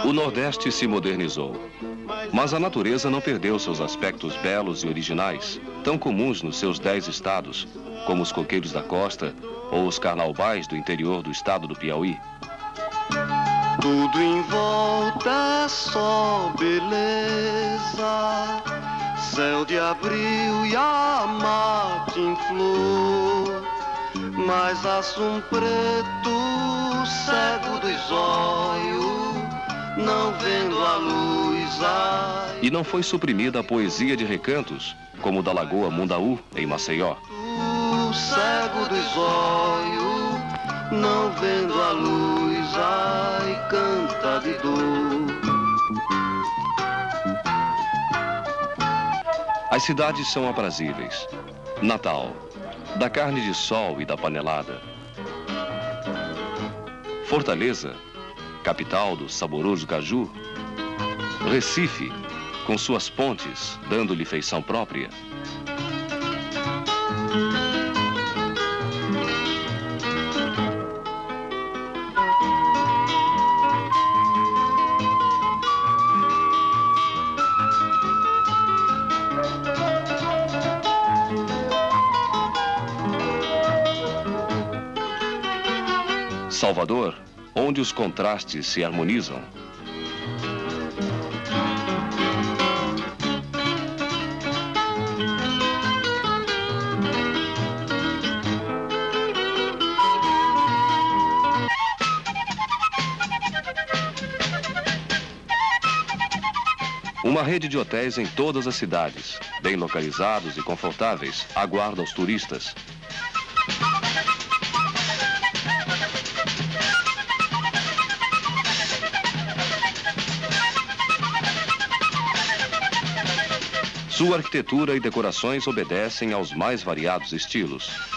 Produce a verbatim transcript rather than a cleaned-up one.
O Nordeste se modernizou, mas a natureza não perdeu seus aspectos belos e originais, tão comuns nos seus dez estados, como os coqueiros da costa ou os carnaubais do interior do estado do Piauí. Tudo em volta é só beleza, céu de abril e a mate em flor, mas assum preto, cego dos olhos, não vendo a luz. Ai. E não foi suprimida a poesia de recantos, como o da Lagoa Mundaú, em Maceió. O cego dos olhos, não vendo a luz, ai, canta de dor. As cidades são aprazíveis. Natal, da carne de sol e da panelada. Fortaleza, capital do saboroso caju. Recife, com suas pontes, dando-lhe feição própria. Salvador, onde os contrastes se harmonizam. Uma rede de hotéis em todas as cidades, bem localizados e confortáveis, aguarda os turistas. Sua arquitetura e decorações obedecem aos mais variados estilos.